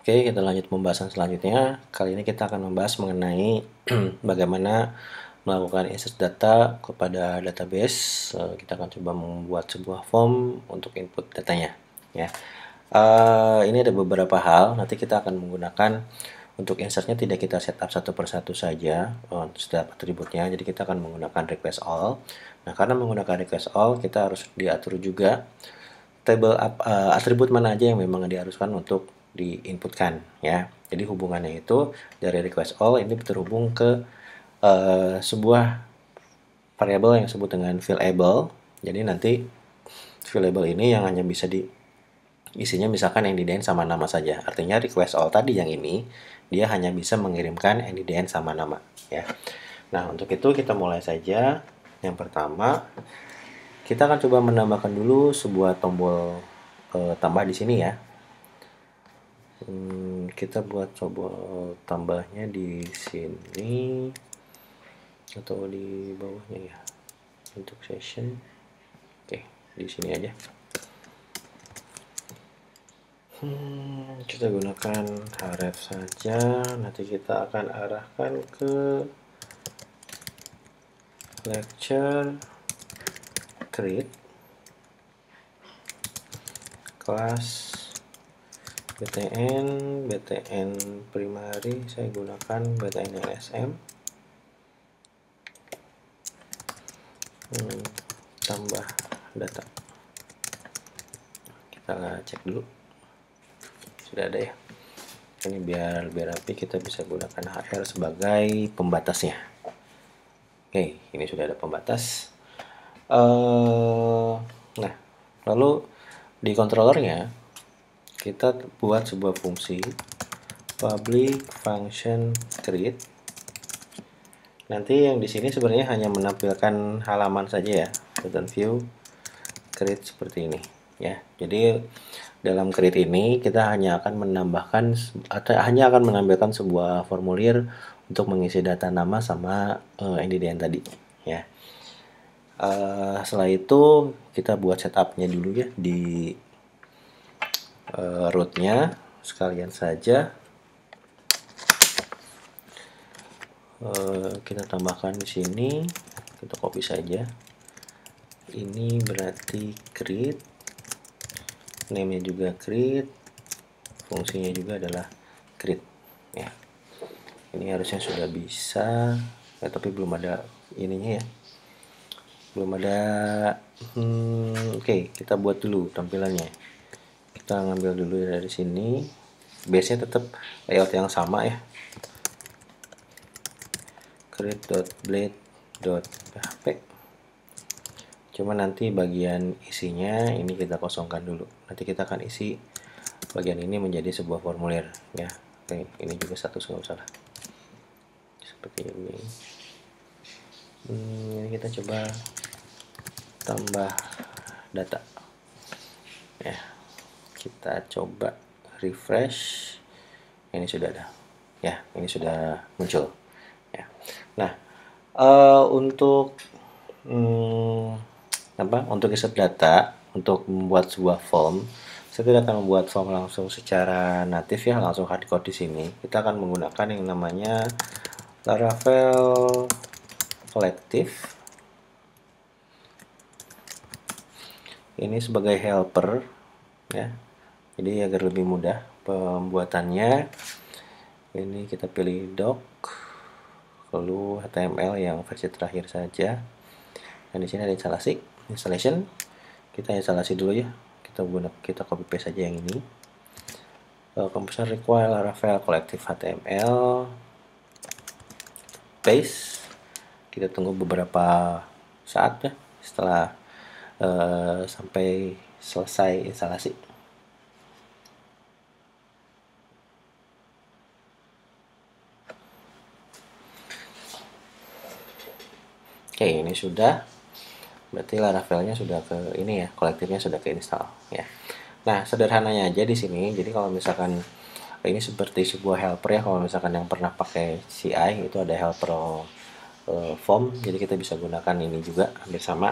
Oke, kita lanjut pembahasan selanjutnya. Kali ini kita akan membahas mengenai bagaimana melakukan insert data kepada database. Kita akan coba membuat sebuah form untuk input datanya. Ya, ini ada beberapa hal. Nanti kita akan menggunakan untuk insertnya tidak kita setup satu persatu saja setiap atributnya. Jadi kita akan menggunakan request all. Nah, karena menggunakan request all, kita harus diatur juga atribut mana aja yang memang diharuskan untuk diinputkan ya. Jadi hubungannya itu dari request all ini terhubung ke sebuah variabel yang disebut dengan fillable. Jadi nanti fillable ini yang hanya bisa isinya misalkan NDDN sama nama saja. Artinya request all tadi yang ini dia hanya bisa mengirimkan NDDN sama nama ya. Nah, untuk itu kita mulai saja. Yang pertama, kita akan coba menambahkan dulu sebuah tombol tambah di sini ya. Kita buat tombol tambahnya di sini atau di bawahnya ya, untuk session. Oke, di sini aja. Kita gunakan href saja. Nanti kita akan arahkan ke lecture create kelas btn primary, saya gunakan btn lsm tambah data. Kita cek dulu sudah ada ya. Ini biar lebih rapi kita bisa gunakan hr sebagai pembatasnya. Oke, ini sudah ada pembatas. Nah, lalu di controllernya kita buat sebuah fungsi public function create. Nanti yang di sini sebenarnya hanya menampilkan halaman saja ya, button view create seperti ini ya. Jadi dalam create ini kita hanya akan menambahkan atau hanya akan menampilkan sebuah formulir untuk mengisi data nama sama NDDN tadi ya. Setelah itu kita buat setupnya dulu ya di rootnya sekalian saja. Kita tambahkan di sini, kita copy saja. Ini berarti create, name-nya juga create, fungsinya juga adalah create ya. Ini harusnya sudah bisa ya, tapi belum ada ininya ya, belum ada. Oke, kita buat dulu tampilannya. Kita ngambil dulu dari sini, base-nya tetap layout yang sama ya, create.blade.php. cuma nanti bagian isinya ini kita kosongkan dulu. Nanti kita akan isi bagian ini menjadi sebuah formulir ya. Oke, ini juga status nggak usah lah, seperti ini. Ini kita coba tambah data ya. Kita coba refresh. Ini sudah ada ya, ini sudah muncul ya. Nah, untuk untuk insert data, untuk membuat sebuah form, saya tidak akan membuat form langsung secara natif ya, langsung hardcode di sini. Kita akan menggunakan yang namanya Laravel Collective. Ini sebagai helper ya, jadi agar lebih mudah pembuatannya. Ini kita pilih doc, lalu HTML yang versi terakhir saja. Dan di sini ada installation. Kita instalasi dulu ya. Kita copy paste saja yang ini. Composer require Laravel Collective HTML. Paste. Kita tunggu beberapa saat ya setelah sampai selesai instalasi. Oke, ini sudah. Berarti Laravelnya sudah ke ini ya, kolektifnya sudah keinstall ya. Nah, sederhananya aja di sini. Jadi kalau misalkan ini seperti sebuah helper ya, kalau misalkan yang pernah pakai CI itu ada helper form, jadi kita bisa gunakan ini juga hampir sama.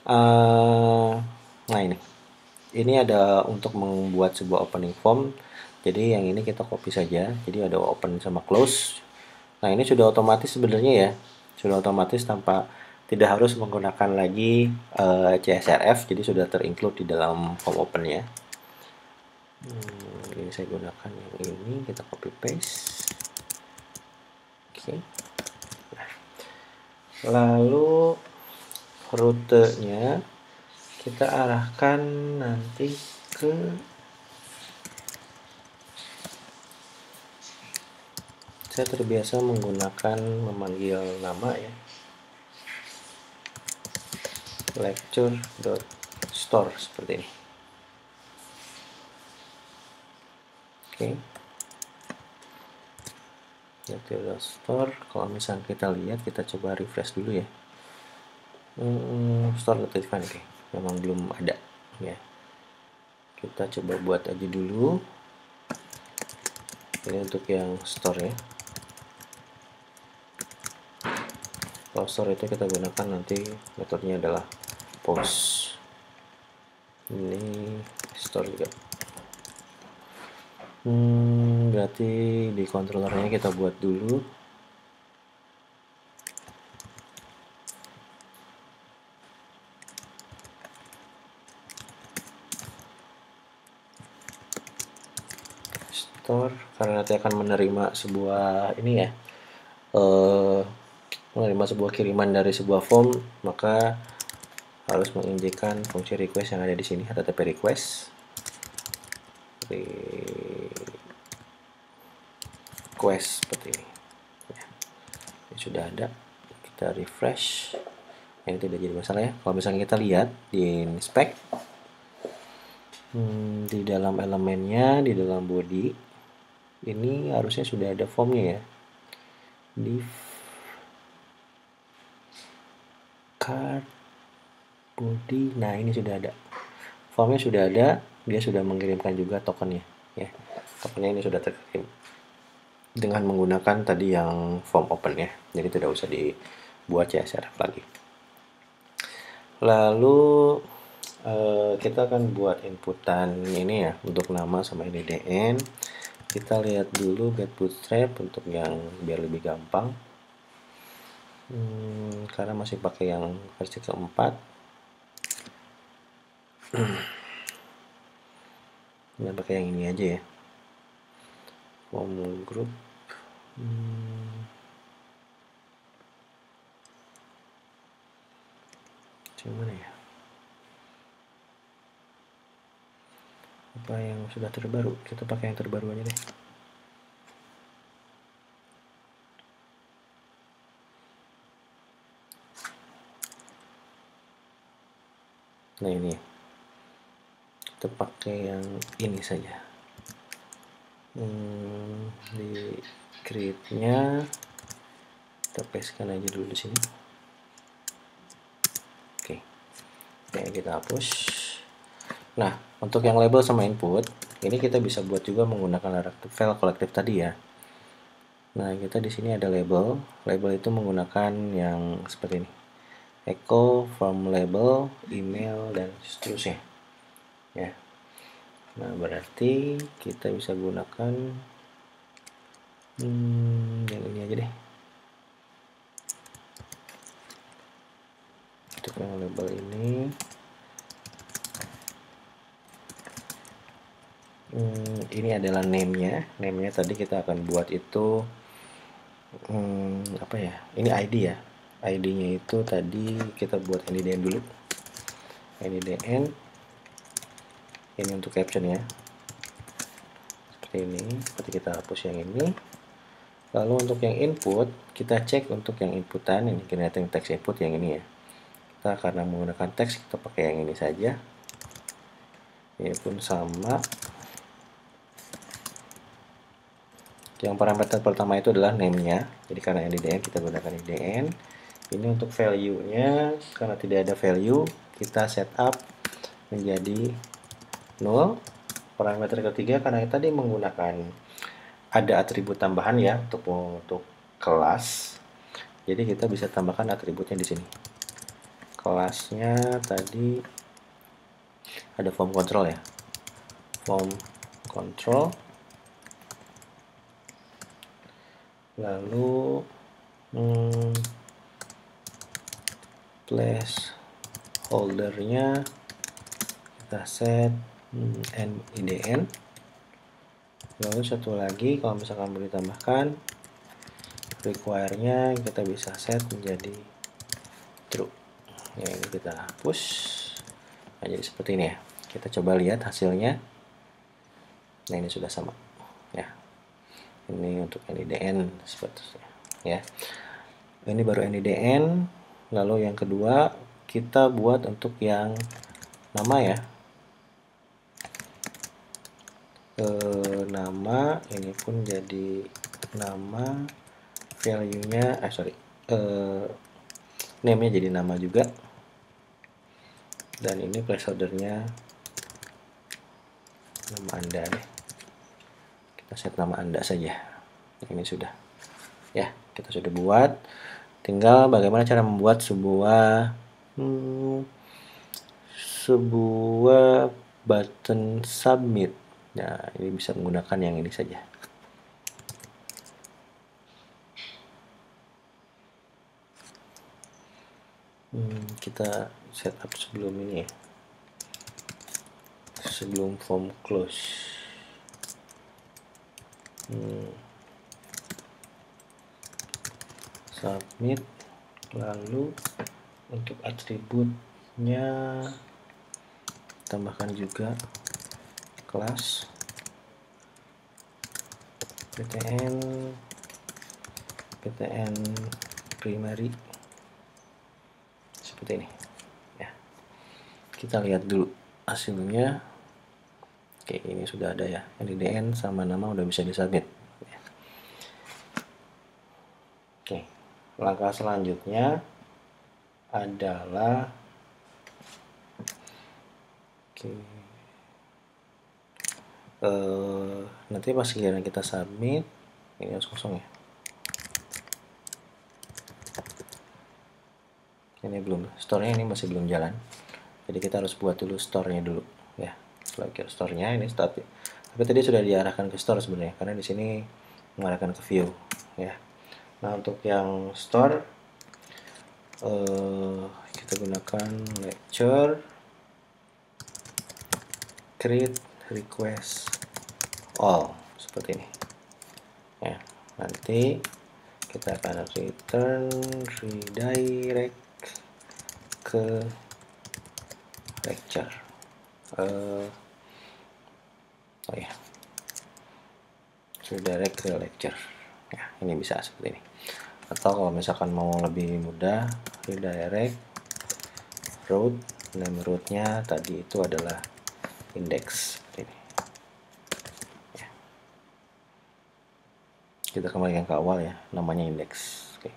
Nah, ini ada untuk membuat sebuah opening form Jadi yang ini kita copy saja. Jadi ada open sama close. Nah, ini sudah otomatis sebenarnya ya. Sudah otomatis tanpa tidak harus menggunakan lagi CSRF. Jadi sudah terinclude di dalam form open ya. Ini saya gunakan yang ini, kita copy paste. Oke. Lalu rutenya kita arahkan nanti ke saya terbiasa menggunakan memanggil nama ya, lecture.store seperti ini. Oke. Lecture.store, kalau misalnya kita lihat, kita coba refresh dulu ya. Store notification, oke, memang belum ada ya. Kita coba buat aja dulu. Ini untuk yang store ya. Kalau store itu kita gunakan nanti metodenya adalah post. Ini store juga. Berarti di controllernya kita buat dulu. Store karena nanti akan menerima sebuah ini ya, menerima sebuah kiriman dari sebuah form, maka harus menginjekkan fungsi request yang ada di sini, http request seperti ini ya. Ini sudah ada, kita refresh. Ini tidak jadi masalah ya. Kalau misalnya kita lihat di spec, di dalam elemennya, di dalam body ini harusnya sudah ada formnya ya, div card body. Nah, ini sudah ada formnya, sudah ada, dia sudah mengirimkan juga tokennya ya. Tokennya ini sudah terkirim dengan menggunakan tadi yang form open ya, jadi tidak usah dibuat CSRF lagi. Lalu kita akan buat inputan ini ya, untuk nama sama NDN. Kita lihat dulu get bootstrap untuk yang biar lebih gampang, karena masih pakai yang versi keempat. Kita pakai yang ini aja ya, form group. Gimana ya, apa yang sudah terbaru, kita pakai yang terbaru aja deh. Nah, ini kita pakai yang ini saja. Di create-nya kita pastekan aja dulu di sini. Oke, kita hapus. Nah, untuk yang label sama input ini kita bisa buat juga menggunakan file kolektif tadi ya. Nah, kita di sini ada label. Label itu menggunakan yang seperti ini, echo from label, email, dan seterusnya ya. Nah, berarti kita bisa gunakan yang ini aja deh, untuk yang label ini. Ini adalah name-nya. Name-nya tadi kita akan buat itu apa ya? Ini ID ya. ID-nya itu tadi kita buat NDN dulu. NDN. Ini untuk caption ya. Seperti ini. Berarti kita hapus yang ini. Lalu untuk yang input, kita cek untuk yang inputan, ini generating text input yang ini ya. Kita karena menggunakan teks, kita pakai yang ini saja. Ini pun sama. Yang parameter pertama itu adalah name-nya. Jadi karena NDN, kita gunakan NDN. Ini untuk value-nya, karena tidak ada value, kita setup menjadi 0. Parameter ketiga, karena tadi menggunakan ada atribut tambahan ya untuk kelas. Jadi kita bisa tambahkan atributnya di sini. Kelasnya tadi ada form control ya. Form control. lalu placeholdernya kita set NIDN. Lalu satu lagi, kalau misalkan mau ditambahkan, require-nya kita bisa set menjadi true. Ya, ini kita hapus. Nah, jadi seperti ini ya. Kita coba lihat hasilnya. Nah, ini sudah sama. Ya. Ini untuk NIDN seperti ya. Ini baru NIDN. Lalu yang kedua kita buat untuk yang nama ya. Nama ini pun jadi nama, value-nya name-nya jadi nama juga, dan ini placeholder-nya nama Anda deh. Kita set nama Anda saja. Ini sudah ya, kita sudah buat. Tinggal bagaimana cara membuat sebuah button submit. Nah, ini bisa menggunakan yang ini saja. Kita setup sebelum ini ya, sebelum form close. Submit, lalu untuk atributnya tambahkan juga kelas ptn primary seperti ini ya. Kita lihat dulu hasilnya. Oke, ini sudah ada ya, NIDN sama nama udah bisa disubmit ya. Oke, langkah selanjutnya adalah nanti pas giliran kita submit, ini harus kosong ya. Ini belum, store-nya ini masih belum jalan, jadi kita harus buat dulu store-nya dulu ya. Setelah store-nya ini start, tapi tadi sudah diarahkan ke store sebenarnya, karena di sini mengarahkan ke view ya. Nah, untuk yang store kita gunakan lecture create request all seperti ini ya. Nanti kita akan return redirect ke lecture. Oh ya, redirect ke lecture ya. Ini bisa seperti ini, atau kalau misalkan mau lebih mudah, redirect root, name rootnya tadi itu adalah index seperti ini ya. Kita kembalikan ke awal ya, namanya index. Oke.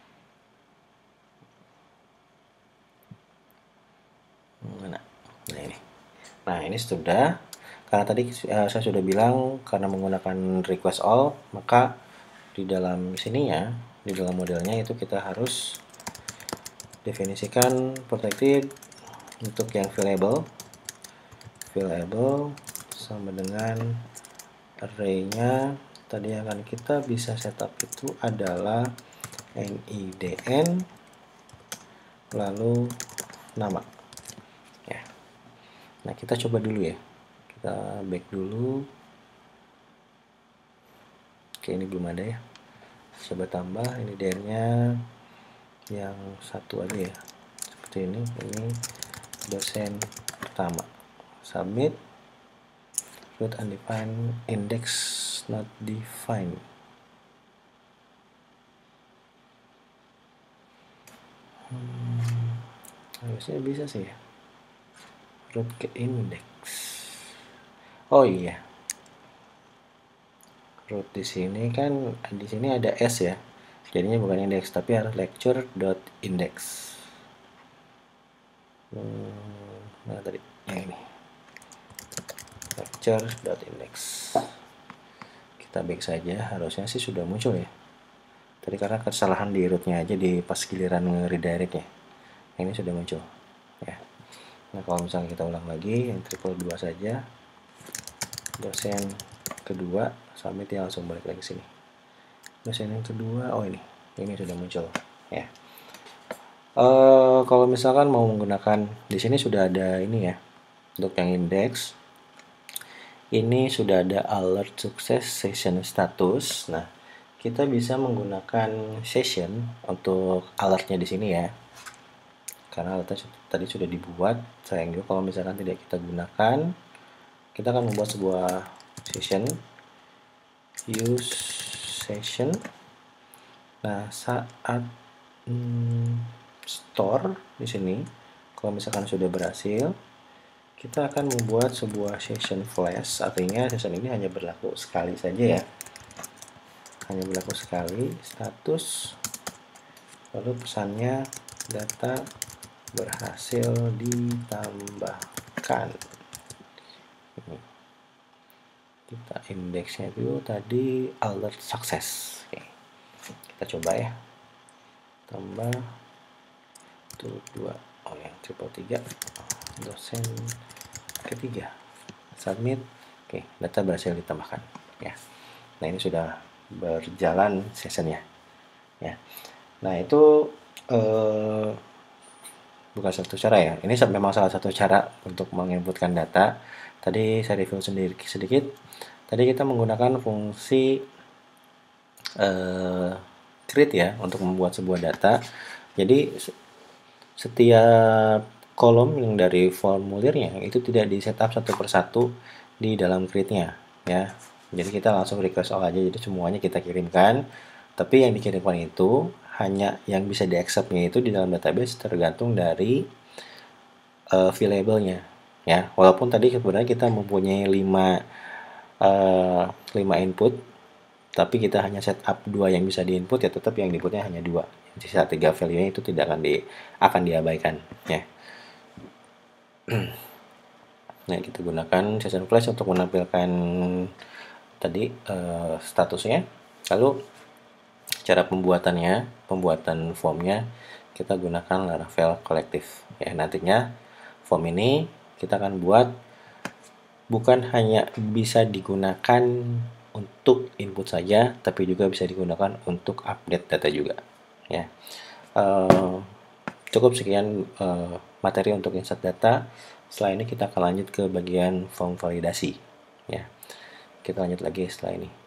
Nah, ini sudah, karena tadi saya sudah bilang karena menggunakan request all, maka di dalam sininya, di dalam modelnya itu kita harus definisikan protected untuk yang variable sama dengan array-nya. Tadi yang akan kita bisa setup itu adalah NIDN lalu nama ya. Nah, kita coba dulu ya, kita back dulu. Oke, ini belum ada ya, coba tambah NIDN-nya yang satu aja ya, seperti ini dosen pertama, submit, root undefined, index not defined. Harusnya bisa sih ya, root ke index. Oh iya, root di sini kan, di sini ada s ya, jadinya bukan index tapi harus lecture.index. Nah, tadi yang ini lecture.index. Kita back saja, harusnya sih sudah muncul ya tadi, karena kesalahan di rootnya aja di pas giliran redirect ya. Ini sudah muncul ya. Nah, kalau misalnya kita ulang lagi yang triple 2 saja, dosen kedua, submit, ya langsung balik lagi sini. Dosen yang kedua, oh ini sudah muncul ya. Kalau misalkan mau menggunakan di sini sudah ada ini ya, untuk yang indeks ini sudah ada alert sukses session status. Nah, kita bisa menggunakan session untuk alertnya di sini ya, karena alertnya tadi sudah dibuat. Sayang juga kalau misalkan tidak kita gunakan. Kita akan membuat sebuah session, use session. Nah, saat store di sini, kalau misalkan sudah berhasil, kita akan membuat sebuah session flash. Artinya session ini hanya berlaku sekali saja ya, hanya berlaku sekali. Status, lalu pesannya data berhasil ditambahkan. Kita indeksnya itu tadi alert success. Oke, kita coba ya, tambah 2, oh yang triple 3, dosen ketiga, submit. Oke, data berhasil ditambahkan ya. Nah, ini sudah berjalan sessionnya ya. Nah, itu bukan satu cara ya, ini memang salah satu cara untuk menginputkan data. Tadi saya review sendiri sedikit. Tadi kita menggunakan fungsi create ya untuk membuat sebuah data. Jadi setiap kolom yang dari formulirnya itu tidak di setup satu persatu di dalam create-nya ya. Jadi kita langsung request all aja, jadi semuanya kita kirimkan. Tapi yang dikirimkan itu hanya yang bisa di-accept-nya itu di dalam database tergantung dari available-nya ya. Walaupun tadi sebenarnya kita mempunyai 5 input, tapi kita hanya setup 2 yang bisa diinput ya, tetap yang diinputnya hanya 2. Sisa 3 value-nya itu tidak akan diabaikan ya. Nah, kita gunakan session flash untuk menampilkan tadi statusnya. Lalu cara pembuatan formnya kita gunakan Laravel Collective ya. Nantinya form ini kita akan buat bukan hanya bisa digunakan untuk input saja, tapi juga bisa digunakan untuk update data juga ya. Cukup sekian materi untuk insert data. Setelah ini kita akan lanjut ke bagian form validasi ya. Kita lanjut lagi setelah ini.